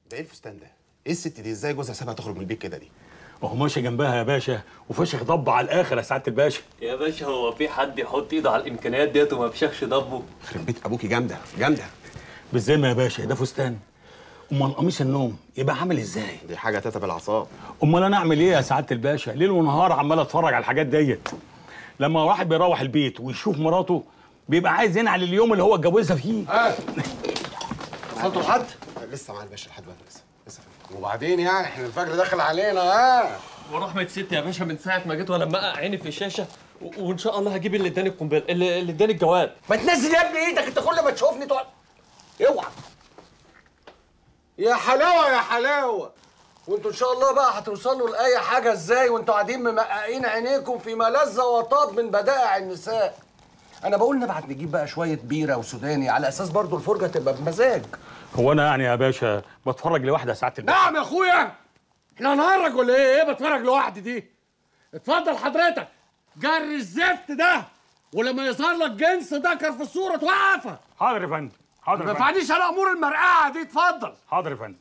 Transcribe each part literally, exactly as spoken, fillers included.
ده ايه الفستان ده؟ ايه الست دي؟ ازاي جوزها سابها تخرج من البيت كده دي؟ وهو ماشي جنبها يا باشا وفشخ ضب على الاخر يا سعاده الباشا. يا باشا هو في حد يحط ايده على الامكانيات ديت وما بشخش ضبه؟ يخرب بيت ابوكي جامده جامده. بالذمه يا باشا ده فستان؟ امال قميص النوم يبقى عامل ازاي؟ دي حاجه تتعب الاعصاب. امال انا اعمل ايه يا سعاده الباشا؟ ليل ونهار عمال اتفرج على الحاجات ديت. لما واحد بيروح البيت ويشوف مراته بيبقى عايز ينعل اليوم اللي هو اتجوزها فيه. اه وصلتوا لحد؟ لسه مع الباشا لحد دلوقتي لسه لسه وبعدين يعني احنا الفجر داخل علينا ها. ورحمة ست يا باشا من ساعة ما جيت وانا مقع عيني في الشاشة و... وان شاء الله هجيب اللي اداني القنبله اللي اللي اداني الجواب. ما تنزل يا ابني ايدك، انت كل ما تشوفني تقعد اوعى. يا حلاوه يا حلاوه، وانتوا ان شاء الله بقى هتوصلوا لاي حاجه ازاي وانتوا قاعدين ممقعين عينيكم في ملذ وطاب من بدائع النساء. انا بقول نبعت نجيب بقى شويه بيره وسوداني على اساس برضو الفرجه تبقى بمزاج. هو انا يعني يا باشا بتفرج لوحدي يا سعاده الباشا؟ نعم يا اخويا، احنا هنهرج ولا ايه؟ ايه بتفرج لوحدي دي؟ اتفضل حضرتك جري الزفت ده، ولما يظهر لك جنس ذكر في الصوره توقفها. حاضر يا فندم. حاضر ما يا فندم. تفعنيش على امور المرقعه دي. اتفضل. حاضر يا فندم.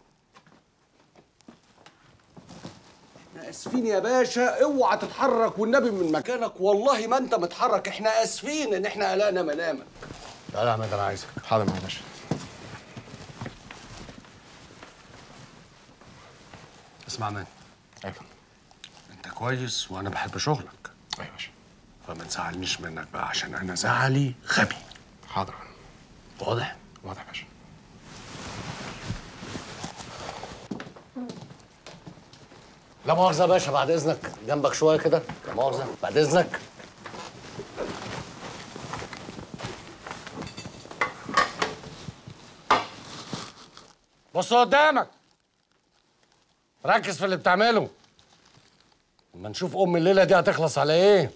احنا اسفين يا باشا، اوعى تتحرك والنبي من مكانك، والله ما انت متحرك. احنا اسفين ان احنا قلقنا منامك. تعالى يا عماد انا عايزك. حاضر معايا يا باشا. اسمع مان. ايوه انت كويس وانا بحب شغلك. ايوه يا باشا. فما تزعلنيش منك بقى عشان انا زعلي غبي. حاضر. واضح؟ واضح يا باشا. لا مؤاخذة يا باشا، بعد إذنك جنبك شوية كده. لا مؤاخذة بعد إذنك. بص قدامك، ركز في اللي بتعمله. اما نشوف أم الليلة دي هتخلص على إيه.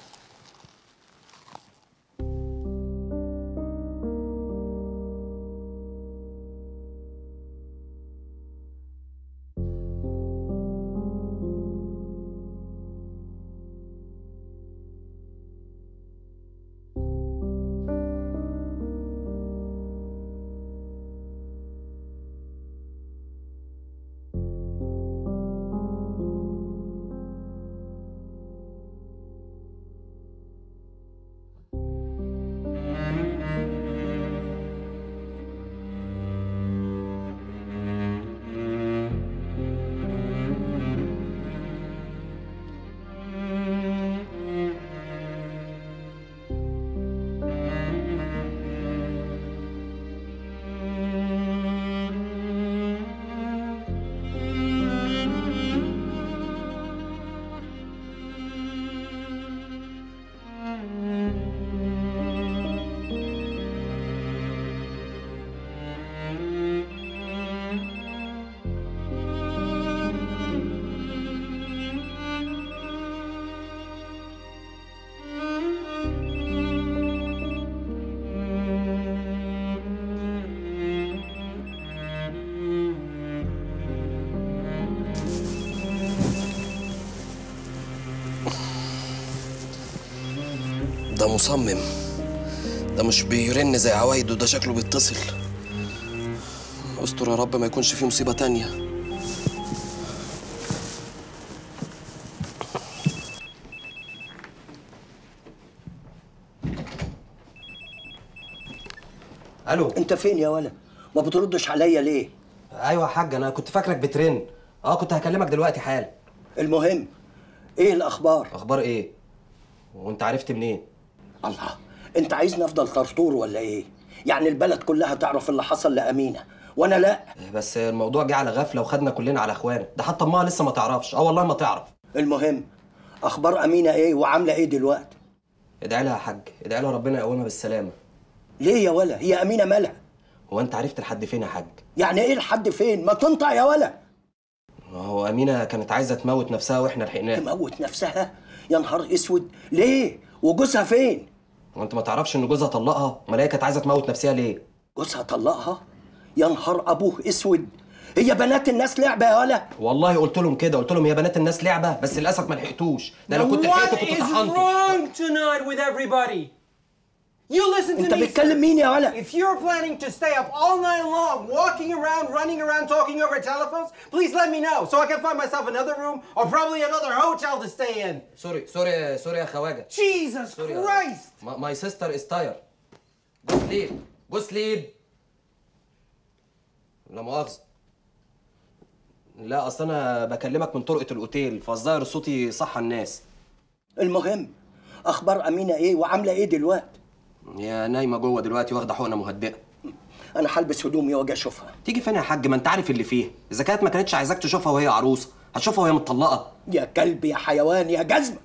ده مصمم، ده مش بيرن زي عوايده، ده شكله بيتصل. استر يا رب ما يكونش فيه مصيبة تانية. الو، انت فين يا ولا؟ ما بتردش عليا ليه؟ ايوه يا حاج، انا كنت فاكرك بترن. اه كنت هكلمك دلوقتي حالا. المهم ايه الاخبار؟ اخبار ايه؟ وانت عرفت منين؟ الله، انت عايزني افضل طرطور ولا ايه؟ يعني البلد كلها تعرف اللي حصل لامينه وانا لا؟ بس الموضوع جه على غفله وخدنا كلنا على اخوان، ده حتى امها لسه ما تعرفش. اه والله ما تعرف. المهم اخبار امينه ايه وعامله ايه دلوقتي؟ ادعي لها يا حاج، ادعي لها ربنا يقومها بالسلامه. ليه يا ولا؟ هي امينه مالها؟ هو انت عرفت لحد فين يا حاج؟ يعني ايه لحد فين؟ ما تنطق يا ولا. هو امينه كانت عايزه تموت نفسها واحنا لحقناها. تموت نفسها؟ يا نهار اسود، ليه؟ وجوزها فين؟ هو انت ما تعرفش ان جوزها طلقها؟ امال هي كانت عايزه تموت نفسها ليه؟ جوزها طلقها؟ يا نهار ابوه اسود، هي بنات الناس لعبه يا ولا؟ والله قلت لهم كده، قلت لهم هي بنات الناس لعبه، بس للاسف ما لحقتوش. ده لو كنت لحقته كنت طحنته. What is wrong tonight with everybody? You listen to انت me. بتكلم مين يا ولد؟ If you're planning to stay up all night long, walking around, running around, talking over telephones, please let me know so I can find myself another room or probably another hotel to stay in. سوري سوري سوري يا خواجه. Jesus Christ! ماي سيستر از تاير. جو سليب جو سليب. لا مؤاخذة. لا اصل انا بكلمك من طرقة الاوتيل فالظاهر صوتي صح الناس. المهم اخبار امينه ايه وعامله ايه دلوقتي؟ يا نايمه جوه دلوقتي واخده حقنه مهدئه. انا هلبس هدومي واجي اشوفها. تيجي فين يا حاج؟ ما انت عارف اللي فيه، اذا كانت ما كانتش عايزاك تشوفها وهي عروسه هتشوفها وهي متطلقه. يا كلب يا حيوان يا جزمه.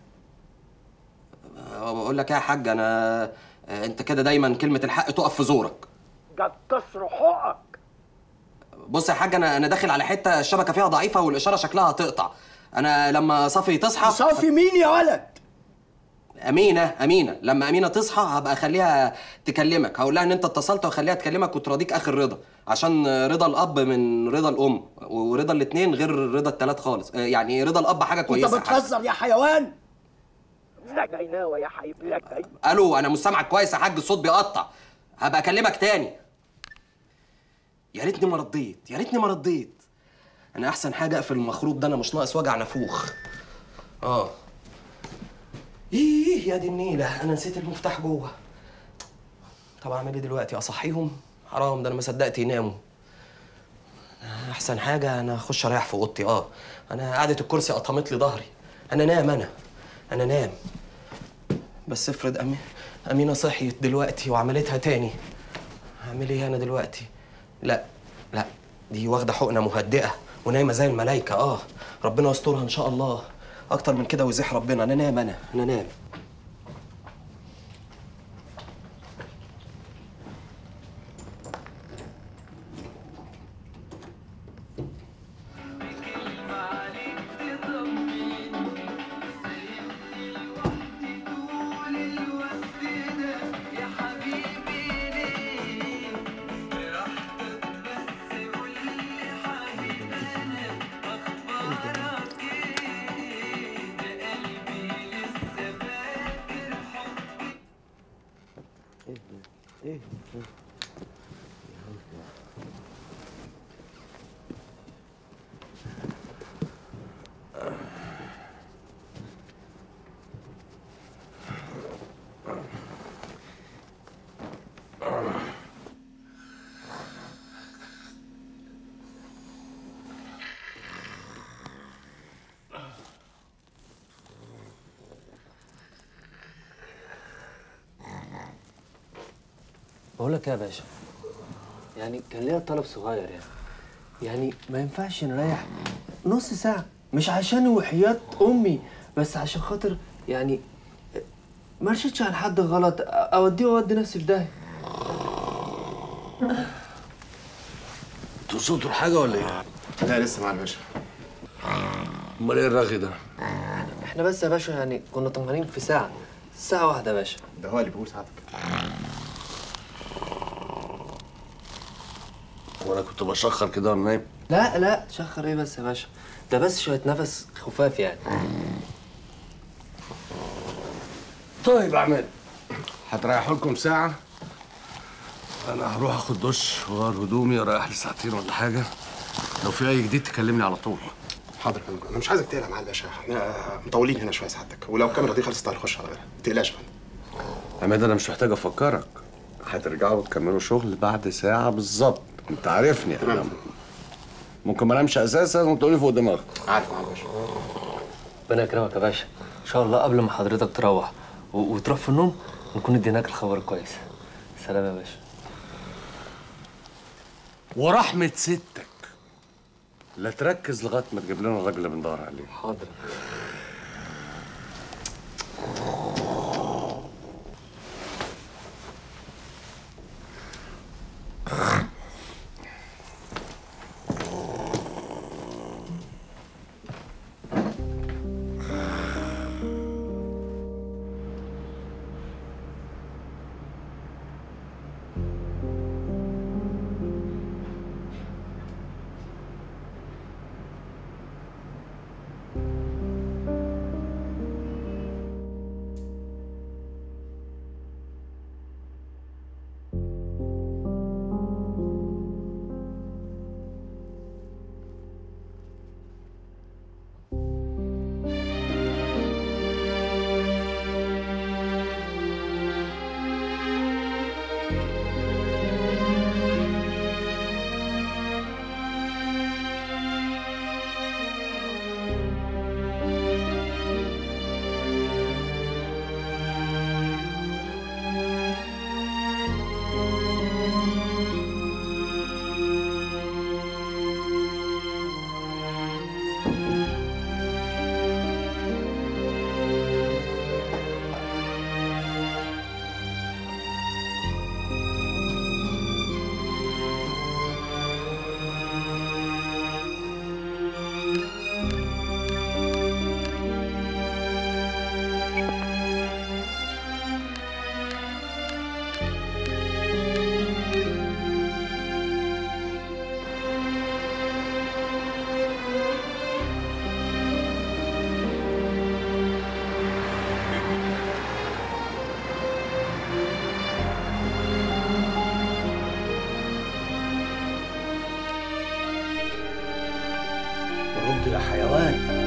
أه بقول لك ايه يا حاج، انا أه انت كده دايما كلمه الحق تقف في زورك. قد تصر حقك. بص يا حاج، انا انا داخل على حته الشبكه فيها ضعيفه والاشاره شكلها هتقطع. انا لما صافي تصحى. صافي مين يا ولد؟ امينه امينه لما امينه تصحى هبقى اخليها تكلمك، هقول لها ان انت اتصلت واخليها تكلمك وتراضيك اخر رضا، عشان رضا الاب من رضا الام، ورضا الاثنين غير رضا الثلاث خالص. يعني رضا الاب حاجه كويسه. انت بتهزر يا حيوان. سجيناوه يا حبيبي. الو انا مش سامعك كويس يا حاج، الصوت بيقطع. هبقى اكلمك تاني. يا ريتني ما رديت، يا ريتني ما رديت. انا احسن حاجه اقفل المخروط ده، انا مش ناقص وجع نافوخ. اه ايه يا دي النيله، انا نسيت المفتاح جوه. طب اعمل ايه دلوقتي؟ اصحيهم؟ حرام، ده انا ما صدقت يناموا. احسن حاجه انا اخش اريح في اوضتي. اه انا قعده الكرسي قطمت لي ظهري. انا نام انا انا نام. بس افرض أمي... امينه صحيت دلوقتي وعملتها تاني، هعمل ايه انا دلوقتي؟ لا لا، دي واخده حقنه مهدئه ونايمه زي الملايكه. اه ربنا يسترها ان شاء الله. اكتر من كده ويزيح ربنا. انا نام انا انا نام. ايه بقول لك ايه يا باشا، يعني كان ليا طلب صغير يعني يعني ما ينفعش نريح نص ساعة، مش عشان وحياة أمي، بس عشان خاطر يعني ما رشدش على حد غلط أوديه وأودي نفسي في داهية. انتوا وصلتوا لحاجة ولا ايه؟ لا لسه مع الباشا. امال ايه الرغي ده؟ احنا بس يا باشا يعني كنا طمعانين في ساعة، ساعة واحدة يا باشا. ده هو اللي بيقول ساعتك. وانا كنت بشخر كده وانا نايم؟ لا لا تشخر ايه بس يا باشا، ده بس شوية نفس خفاف يعني. طيب يا عماد، هتريحوا لكم ساعة؟ أنا هروح آخد دش وأغير هدومي وأريح لي ساعتين ولا حاجة. لو في أي جديد تكلمني على طول. حاضر يا فندم، انا مش عايزك تقلق مع الباشا، احنا مطولين هنا شويه سعادتك، ولو الكاميرا دي خلصت هنخش على غيرها، ما تقلقش يا فندم. عماد أنا مش محتاج أفكرك، هترجعوا تكملوا شغل بعد ساعة بالظبط، أنت عارفني. أنا ممكن ما انامش أساسا وتقولي فوق دماغك. عارف مع الباشا. ربنا يكرمك يا باشا، إن شاء الله قبل ما حضرتك تروح و... وتروح في النوم نكون اديناك الخبر كويس. سلام يا باشا. ورحمة ستك لا تركز لغاية ما تجيب لنا الراجل اللي بندور عليه. حاضر. يا حيوان.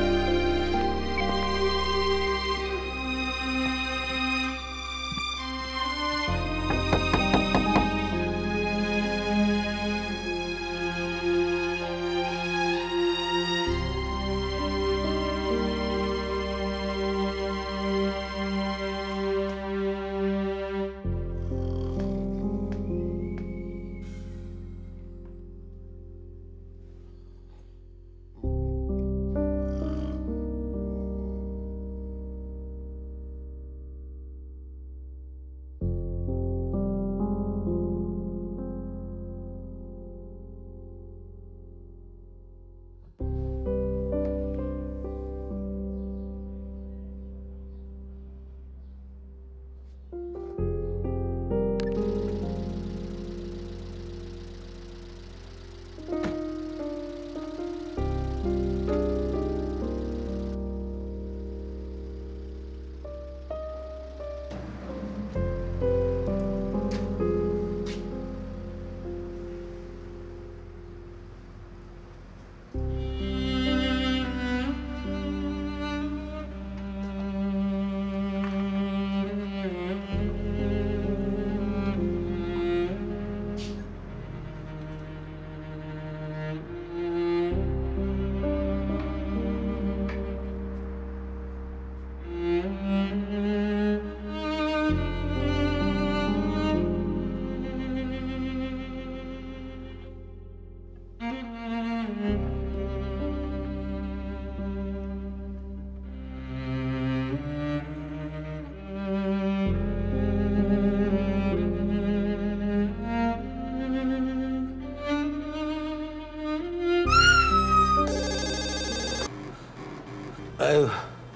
ايوه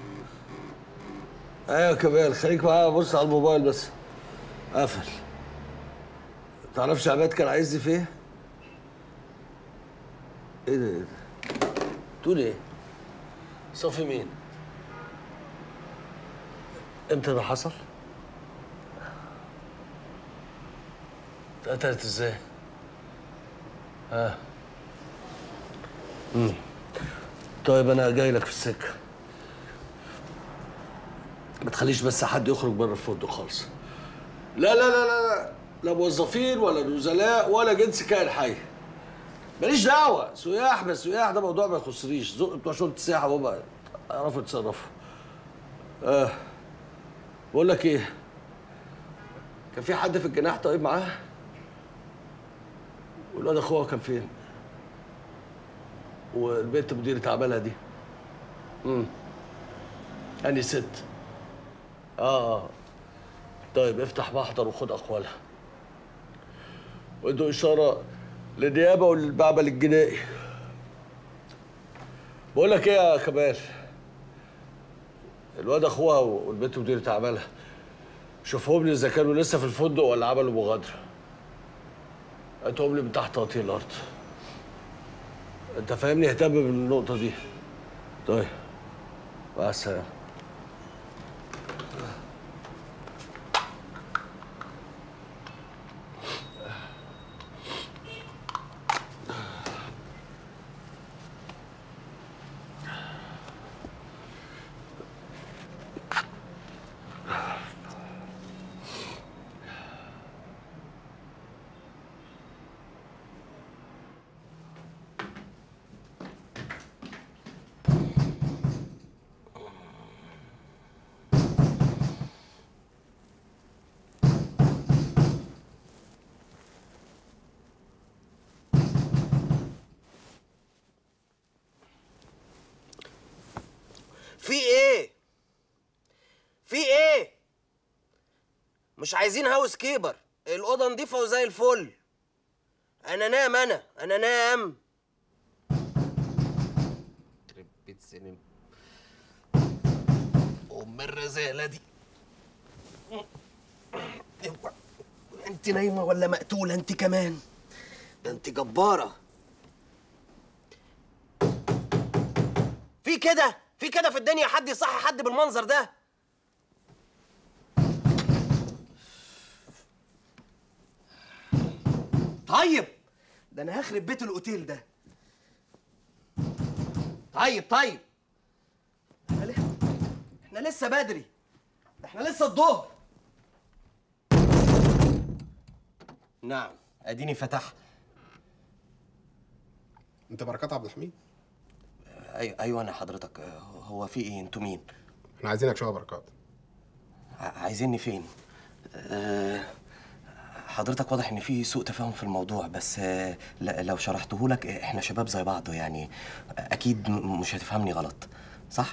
ايوه يا كمال، خليك معايا بص على الموبايل بس. قفل. تعرفش عماد كان عايزني في ايه؟ ايه ده ايه ده؟ تقول ايه؟ صافي مين؟ امتى ده حصل؟ اتقتلت ازاي؟ اه امم طيب انا جاي لك في السكه. ما تخليش بس حد يخرج بره الفندق خالص. لا لا لا لا لا موظفين ولا نزلاء ولا جنس كائن حي. ماليش دعوه، سياح بس سياح، ده موضوع ما يخصنيش. زق بتوع شرطه السياحه هم يعرفوا يتصرفوا. اه بقول لك ايه؟ كان في حد في الجناح طيب معاه؟ والواد اخوها كان فين؟ والبنت مديرة اعمالها دي؟ امم انهي ست؟ اه اه طيب افتح محضر وخد اقوالها. وادوا اشاره للنيابه وللمعمل الجنائي. بقول لك ايه يا كمال؟ الواد اخوها والبنت مديرة اعمالها شوفهم لي اذا كانوا لسه في الفندق ولا عملوا مغادره. هاتهم لي من تحت تقطيع الارض. انت فاهمني؟ اهتم بالنقطه دي. طيب مع السلامه. في ايه؟ في ايه؟ مش عايزين هاوس كيبر، الأوضة نضيفة وزي الفل. أنا نام أنا، أنا نام. يخرب بيت سينما. أم الرزالة دي. أنت نايمة ولا مقتولة أنت كمان؟ ده أنت جبارة. في كده؟ في كده في الدنيا حد يصحي حد بالمنظر ده؟ طيب ده انا هخرب بيت الاوتيل ده. طيب طيب احنا لسه بدري، احنا لسه الظهر. نعم اديني فتح. انت بركات عبد الحميد؟ ايوه ايوه انا حضرتك. هو في ايه؟ انتوا مين؟ احنا عايزينك شويه بركات. عايزيني فين؟ أه حضرتك واضح ان في سوء تفاهم في الموضوع، بس أه لو شرحته لك، احنا شباب زي بعض يعني، اكيد مش هتفهمني غلط، صح؟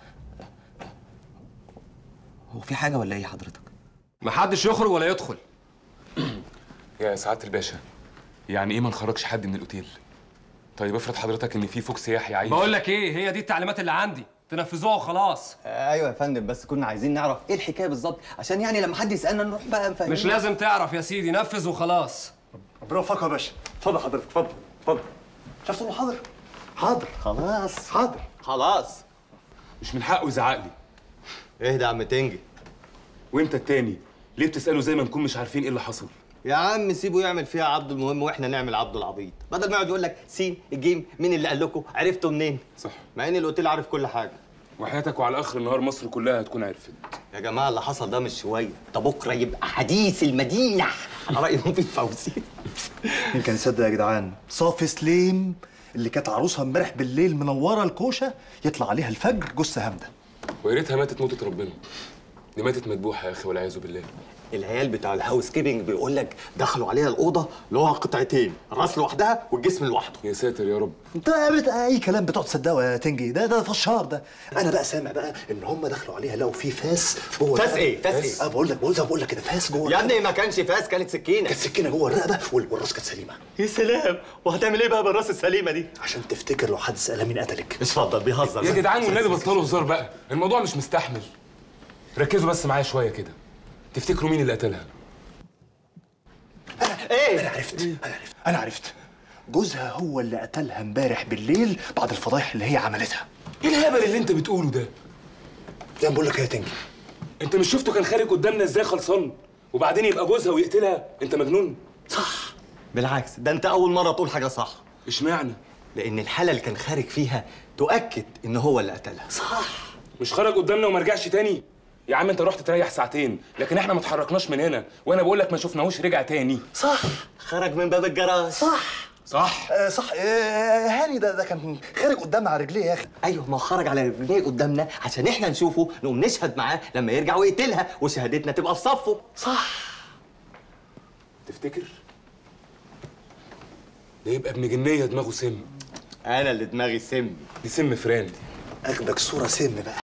هو في حاجه ولا ايه حضرتك؟ محدش يخرج ولا يدخل. يا سعاده الباشا، يعني ايه ما نخرجش حد من الاوتيل؟ طيب افرض حضرتك ان في فوق سياحي عايز. بقول لك ايه، هي دي التعليمات اللي عندي، تنفذوها وخلاص. ايوه يا فندم، بس كنا عايزين نعرف ايه الحكايه بالظبط، عشان يعني لما حد يسالنا نروح بقى نفهم. مش لازم تعرف يا سيدي، نفذ وخلاص. ربنا يوفقك يا باشا. اتفضل حضرتك، اتفضل اتفضل. شفت له حاضر؟ حاضر خلاص حاضر خلاص. مش من حقه يزعق لي. اهدى يا عم تنجي. وانت التاني ليه بتساله زي ما نكون مش عارفين ايه اللي حصل؟ يا عم سيبه يعمل فيها عبد المهم واحنا نعمل عبد العبيط، بدل ما يقعد يقول لك سين الجيم مين اللي قال لكم، عرفتوا منين؟ صح. مع ان الاوتيل عارف كل حاجه. وحياتك وعلى اخر النهار مصر كلها هتكون عرفت. يا جماعه اللي حصل ده مش شويه، ده بكره يبقى حديث المدينه على راي مفيد فوزي. مين كان يصدق يا جدعان؟ صافي سليم اللي كانت عروسها امبارح بالليل منوره الكوشه يطلع عليها الفجر جثه هامده. ويا ريتها ماتت موتة ربنا. دي ماتت مذبوحه يا اخي والعياذ بالله. العيال بتاع الهاوس كيبنج بيقول لك دخلوا عليها الاوضه لقوها قطعتين، الراس لوحدها والجسم لوحده. يا ساتر يا رب. انت اي كلام بتقعد تصدقه يا تنجي، ده ده فشار ده. انا بقى سامع بقى ان هم دخلوا عليها لقوا في فاس جوه. فاس ايه؟ فاس ايه؟ اه بقول لك بقول لك بقول لك كده فاس جوه. يا ابني ما كانش فاس، كانت سكينه. كانت سكينه جوه الرقبه والراس كانت سليمه. يا سلام، وهتعمل ايه بقى بالراس السليمه دي؟ عشان تفتكر لو حد سالها مين قتلك. اتفضل بيهزر. يا جدعان والنبي بطلوا هزار بقى، الموضوع مش مستحمل. ركزوا بس معايا شويه كده. تفتكروا مين اللي قتلها؟ انا ايه؟ انا عرفت انا عرفت انا عرفت جوزها هو اللي قتلها امبارح بالليل بعد الفضايح اللي هي عملتها. ايه الهبل اللي انت بتقوله ده؟ زي ما بقول لك يا تنجي، انت مش شفته كان خارج قدامنا ازاي خلصان وبعدين يبقى جوزها ويقتلها؟ انت مجنون. صح. بالعكس، ده انت اول مره تقول حاجه صح. اشمعنى؟ لان الحاله اللي كان خارج فيها تؤكد ان هو اللي قتلها. صح. مش خرج قدامنا وما رجعش تاني؟ يا عم انت رحت تريح ساعتين، لكن احنا ما اتحركناش من هنا، وانا بقول لك ما شفناهوش رجع تاني. صح. خرج من باب الجراج. صح صح آه صح. آه هاني ده ده كان خارج قدامنا على رجليه يا اخي. ايوه، ما هو خرج على رجليه قدامنا عشان احنا نشوفه نقوم نشهد معاه لما يرجع ويقتلها وشهادتنا تبقى في صفه. صح. تفتكر؟ ده يبقى ابن جنيه دماغه سم. انا اللي دماغي سم. دي سم فران. اخدك صوره سم بقى.